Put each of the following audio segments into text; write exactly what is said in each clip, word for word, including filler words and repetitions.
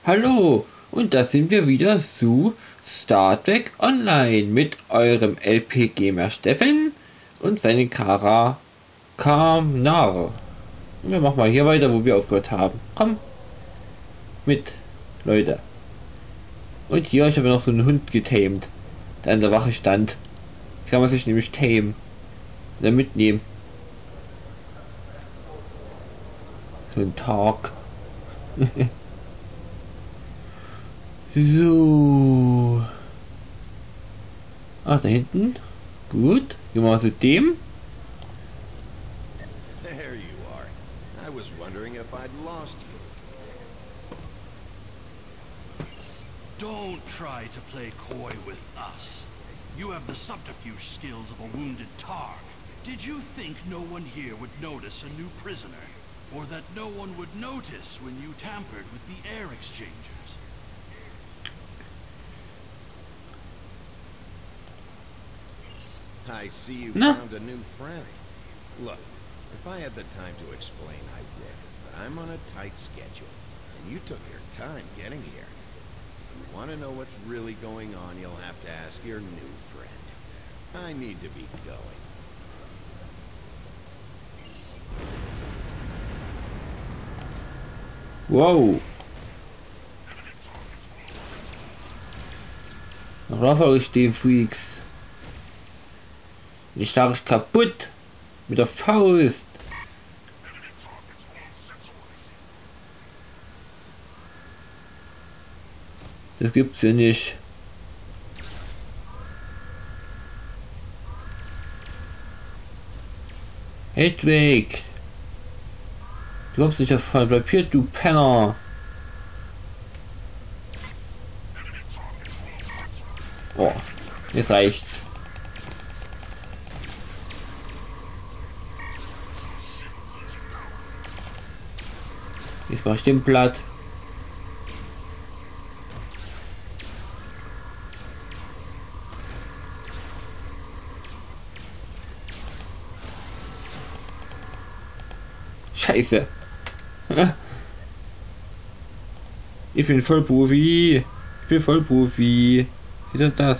Hallo, und da sind wir wieder zu Star Trek Online mit eurem L P-Gamer Steffen und seine Kara Kamnar. Wir machen mal hier weiter, wo wir aufgehört haben. Komm mit, Leute. Und hier, ich habe noch so einen Hund getamed, der an der Wache stand. Kann man sich nämlich tamen oder mitnehmen. So ein Tag. So. Ach, da hinten. Gut. Gehen wir mal zu dem. There you are. I was wondering if I'd lost you. Don't try to play coy with us. You have the subterfuge skills of a wounded tar. Did you think no one here would notice a new prisoner? Or that no one would notice when you tampered with the air exchangers? I see you No. found a new friend. Look, if I had the time to explain, I would. But I'm on a tight schedule, and you took your time getting here. If you want to know what's really going on, you'll have to ask your new friend. I need to be going. Wow. Rafael stehen Freaks. Ich schlage ich kaputt mit der Faust. Das gibt's ja nicht. Hedwig. Du kommst nicht davon. Bleib hier, du Penner. Oh, jetzt reicht's. Jetzt mach ich den platt. Scheiße. Ich bin Vollprofi. Ich bin Vollprofi. Sieht ihr das?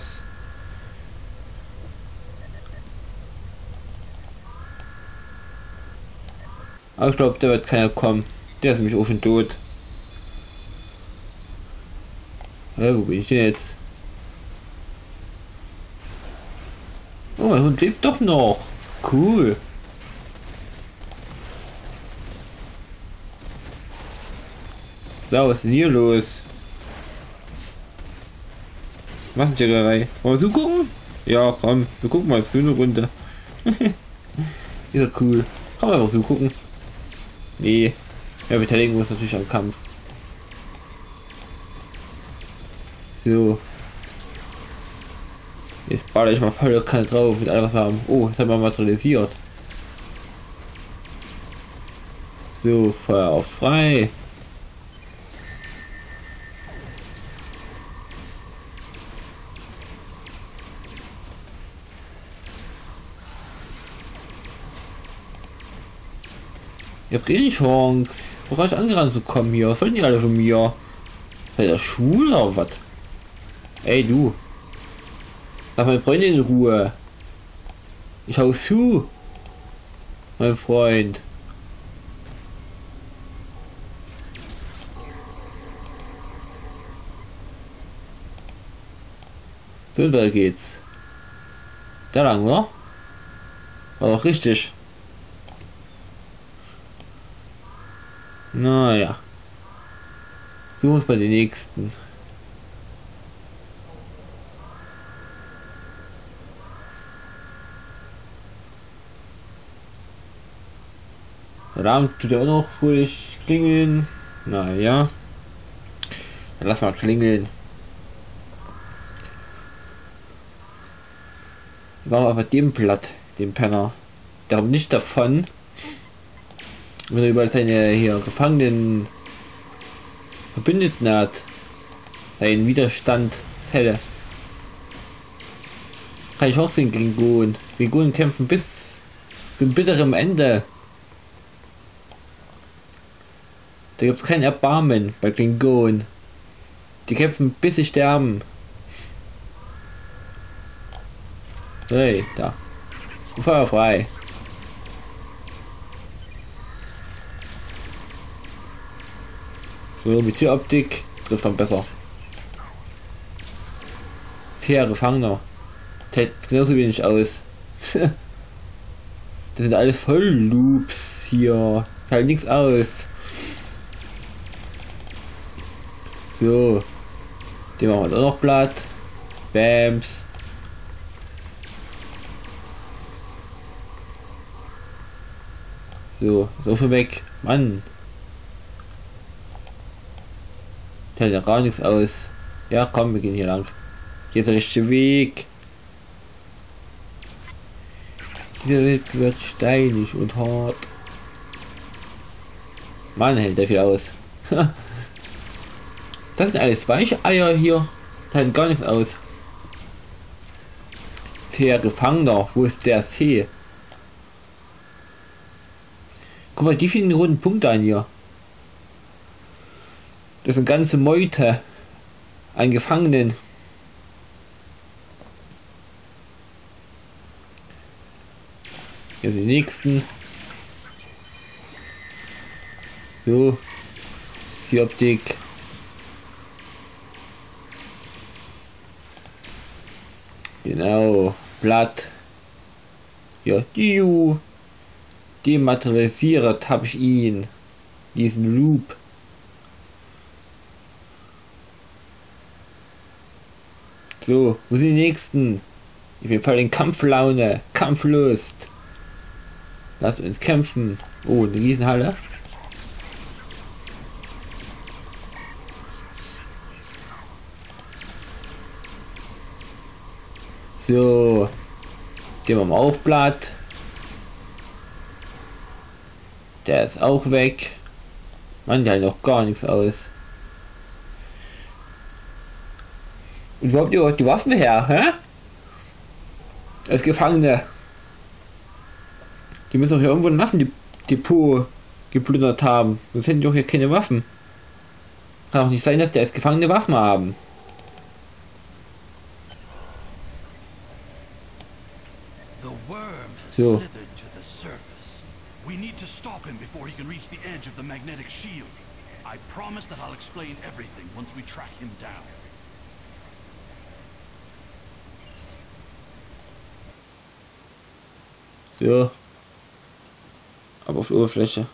Aber ich glaube, da wird keiner kommen. Der ist nämlich auch schon tot. Hä, wo bin ich denn jetzt? Oh, mein Hund lebt doch noch. Cool. So, was ist denn hier los? Massenjägerei. Wollen wir so gucken? Ja, komm, wir gucken mal so eine Runde. Ist ja cool. Kann man einfach so gucken. Nee. Ja, beteiligen muss natürlich am Kampf. So. Jetzt baller ich mal voll Kanne drauf mit allem, was wir haben. Oh, jetzt haben wir materialisiert. So, Feuer auf frei. Ich hab keine Chance. Worauf ich angerannt zu kommen hier? Was wollen die alle von mir? Seid ihr schwul oder was? Ey du. Lass meine Freundin in Ruhe. Ich hau zu. Mein Freund. So, und weiter geht's. Da lang, oder? War doch richtig. Naja. So muss bei den nächsten. Der Alarm tut ja auch noch ruhig klingeln. Naja. Dann lass mal klingeln. Wir machen einfach den platt, den Penner. Der kommt nicht davon. Wenn er überall seine hier Gefangenen Verbündeten hat, seinen Widerstand Zelle. Kann ich auch sehen, Klingonen. Klingonen kämpfen bis zum bitteren Ende. Da gibt es kein Erbarmen bei Klingonen. Die kämpfen bis sie sterben. Hey, da. Feuer frei. So, mit der Optik trifft man besser. Sehr Gefangener. Hält genauso wenig aus. Das sind alles voll Loops hier. Halt nichts aus. So. Den machen wir auch noch platt. Bams. So, so viel weg. Mann. Der hält ja gar nichts aus. Ja, komm, wir gehen hier lang. Hier ist der richtige Weg. Dieser Weg wird steinig und hart. Mann, hält der viel aus. Das sind alles weiche Eier hier. Da hält gar nichts aus. Sehr Gefangener. Wo ist der See? Guck mal, die vielen roten Punkte an hier. Das sind ganze Meute an Gefangenen. Hier sind die nächsten. So. Die Optik. Genau. Blatt. Ja, die dematerialisiert habe ich ihn. Diesen Loop. So, wo sind die nächsten? Ich bin voll in Kampflaune, Kampflust. Lass uns kämpfen. Oh, eine Riesenhalle. So, gehen wir mal auf Blatt. Der ist auch weg. Mann, der hat noch gar nichts aus. Und wo habt ihr die Waffen her, hä? Als Gefangene. Die müssen doch hier irgendwo ein Waffendepot geplündert haben. Sonst hätten die doch hier keine Waffen. Kann auch nicht sein, dass die als Gefangene Waffen haben. So. We need to stop him before he can reach the edge of the magnetic shield. I promise that I'll explain everything once we track him down. So. Aber auf der Oberfläche.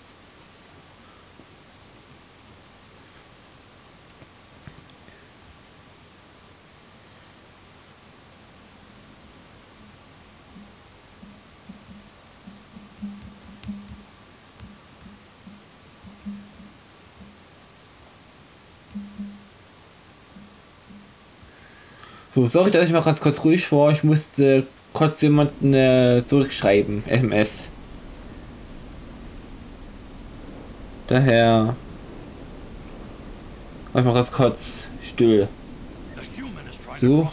So, sorry, dass ich mal ganz kurz ruhig war. Ich musste kurz jemanden äh, zurückschreiben. S M S. Daher war ich mal ganz kurz still. So.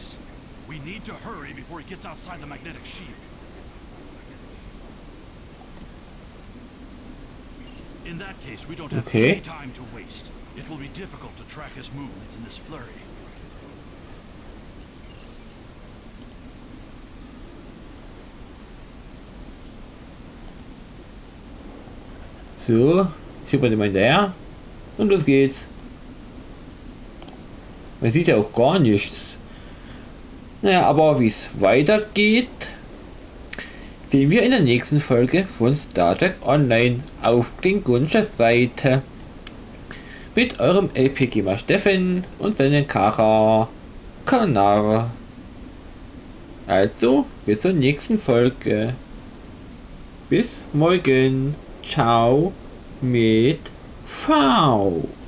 In that case, we don't have Okay. any time to waste. It will be difficult to track his movements in this flurry. So, schippert immer hinterher und los geht's. Man sieht ja auch gar nichts. Naja, aber wie es weitergeht, sehen wir in der nächsten Folge von Star Trek Online auf klingonischer Seite. Mit eurem L P Gamer Steffen und seinen Kara Kanar. Also, bis zur nächsten Folge. Bis morgen. Ciao mit V.